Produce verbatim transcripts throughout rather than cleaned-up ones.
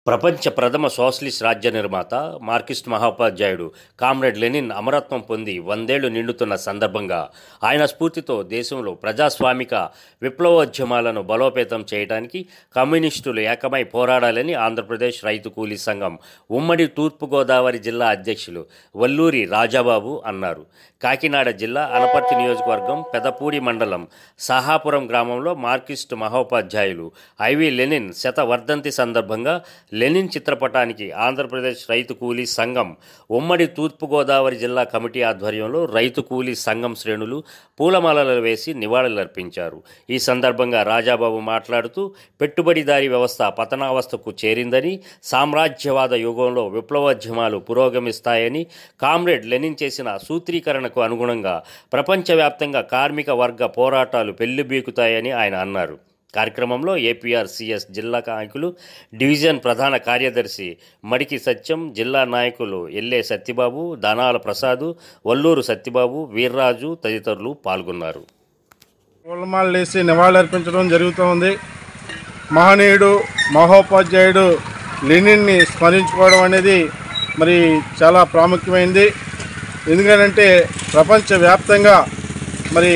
ప్రపంచ ప్రథమ సోషలిస్ట్ రాజ్య నిర్మాత మార్క్సిస్ట్ మహోపాధ్యాయుడు కామ్రేడ్ లెనిన్ అమరత్వం పొంది వందేళ్లు నిండుతున్న సందర్భంగా ఆయన స్ఫూర్తితో దేశంలో ప్రజాస్వామిక విప్లవోద్యమాలను బలోపేతం చేయడానికి కమ్యూనిస్టులు ఏకమై పోరాడాలని ఆంధ్రప్రదేశ్ రైతు కూలీ సంఘం ఉమ్మడి తూర్పుగోదావరి జిల్లా అధ్యక్షులు వల్లూరి రాజాబాబు అన్నారు. కాకినాడ జిల్లా అనపర్తి నియోజకవర్గం పెదపూడి మండలం సాహాపురం గ్రామంలో మార్క్సిస్ట్ మహోపాధ్యాయులు ఐవి లెనిన్ శత వర్ధంతి సందర్భంగా లెనిన్ చిత్రపటానికి ఆంధ్రప్రదేశ్ రైతు కూలీ సంఘం ఉమ్మడి తూర్పుగోదావరి జిల్లా కమిటీ ఆధ్వర్యంలో రైతు కూలీ సంఘం శ్రేణులు పూలమాలలు వేసి నివాళులర్పించారు. ఈ సందర్భంగా రాజాబాబు మాట్లాడుతూ పెట్టుబడిదారీ వ్యవస్థ పతనావస్థకు చేరిందని, సామ్రాజ్యవాద యుగంలో విప్లవోద్యమాలు పురోగమిస్తాయని, కామ్రేడ్ లెనిన్ చేసిన సూత్రీకరణకు అనుగుణంగా ప్రపంచవ్యాప్తంగా కార్మిక వర్గ పోరాటాలు పెళ్లిబీకుతాయని ఆయన అన్నారు. కార్యక్రమంలో ఏపీఆర్సీఎస్ జిల్లా నాయకులు, డివిజన్ ప్రధాన కార్యదర్శి మడికి సత్యం, జిల్లా నాయకులు ఎల్లే సత్యబాబు, దానాల ప్రసాదు, వల్లూరు సత్యబాబు, వీర్రాజు తదితరులు పాల్గొన్నారు. పూలమాలలు వేసి నివాళులర్పించడం జరుగుతోంది. మహనీయుడు మహోపాధ్యాయుడు లెనిన్ని స్మరించుకోవడం అనేది మరి చాలా ప్రాముఖ్యమైనది. ఎందుకంటే ప్రపంచవ్యాప్తంగా మరి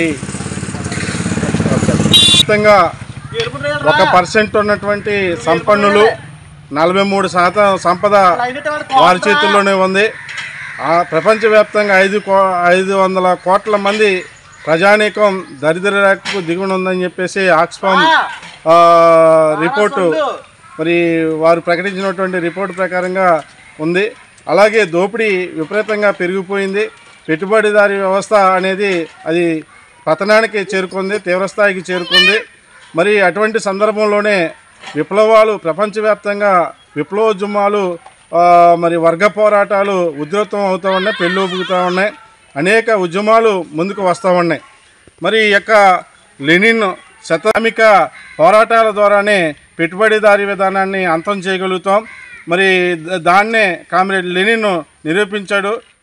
వ్యాప్తంగా ఒక పర్సెంట్ ఉన్నటువంటి సంపన్నులు నలభై మూడు శాతం సంపద వారి చేతుల్లోనే ఉంది. ఆ ప్రపంచవ్యాప్తంగా ఐదు కో ఐదు వందల కోట్ల మంది ప్రజానీకం దరిద్ర రేఖకు దిగువన ఉందని చెప్పేసి ఆక్స్ఫామ్ రిపోర్టు మరి వారు ప్రకటించినటువంటి రిపోర్టు ప్రకారంగా ఉంది. అలాగే దోపిడీ విపరీతంగా పెరిగిపోయింది. పెట్టుబడిదారీ వ్యవస్థ అనేది అది పతనానికి చేరుకుంది, తీవ్రస్థాయికి చేరుకుంది. మరి అటువంటి సందర్భంలోనే విప్లవాలు ప్రపంచవ్యాప్తంగా విప్లవోద్యమాలు మరి వర్గ పోరాటాలు ఉధృతం అవుతూ ఉన్నాయి, పెళ్ళూపుతూ ఉన్నాయి. అనేక ఉద్యమాలు ముందుకు వస్తూ ఉన్నాయి. మరి ఈ యొక్క లెనిన్ శతామిక పోరాటాల ద్వారానే పెట్టుబడిదారీ విధానాన్ని అంతం చేయగలుగుతాం. మరి దాన్నే కామ్రేడ్ లెనిన్ నిరూపించాడు.